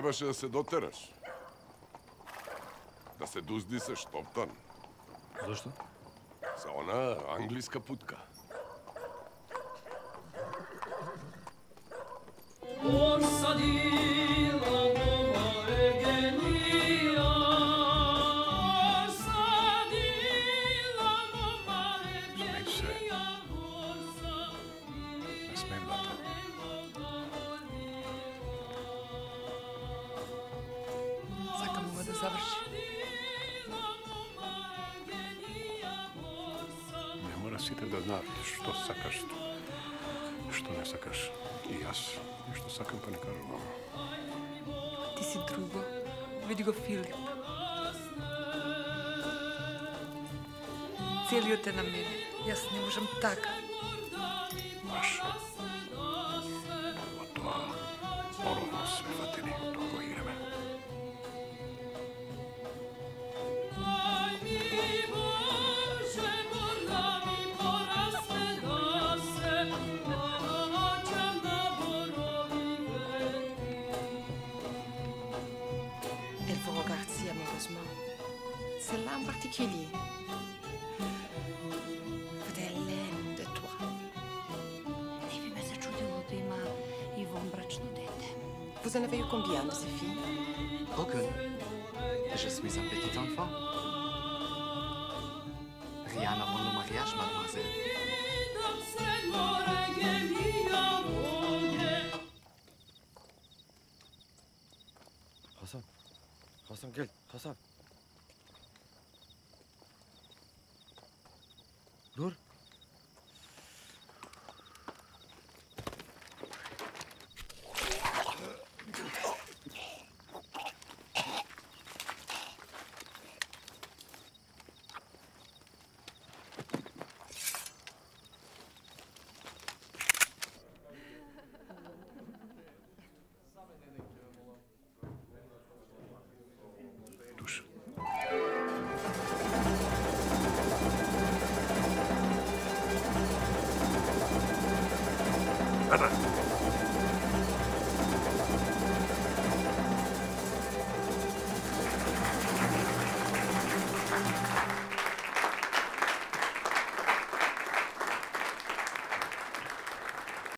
Trebаше да се дотераш. Да се дуздисаш топтан. Зошто? За она англиска путка. Сите да знаат што сакаш, што не сакаш. И јас нешто сакам, па не кажувам. Ти си друго. Види го Филип. Целиот е на мене. Јас не можам така. Маш, од тоа поровно сме фатени, од тоа го играме. Celle-là en particulier. Вделен де това. Не би ме зачудило да има Ивон брачно дете. Vous en avez eu combien de ces filles? Aucune. Je suis un petit enfant. Rien avant le mariage, mademoiselle. Hasan. Hasan gel. Hasan. Nur. Ата!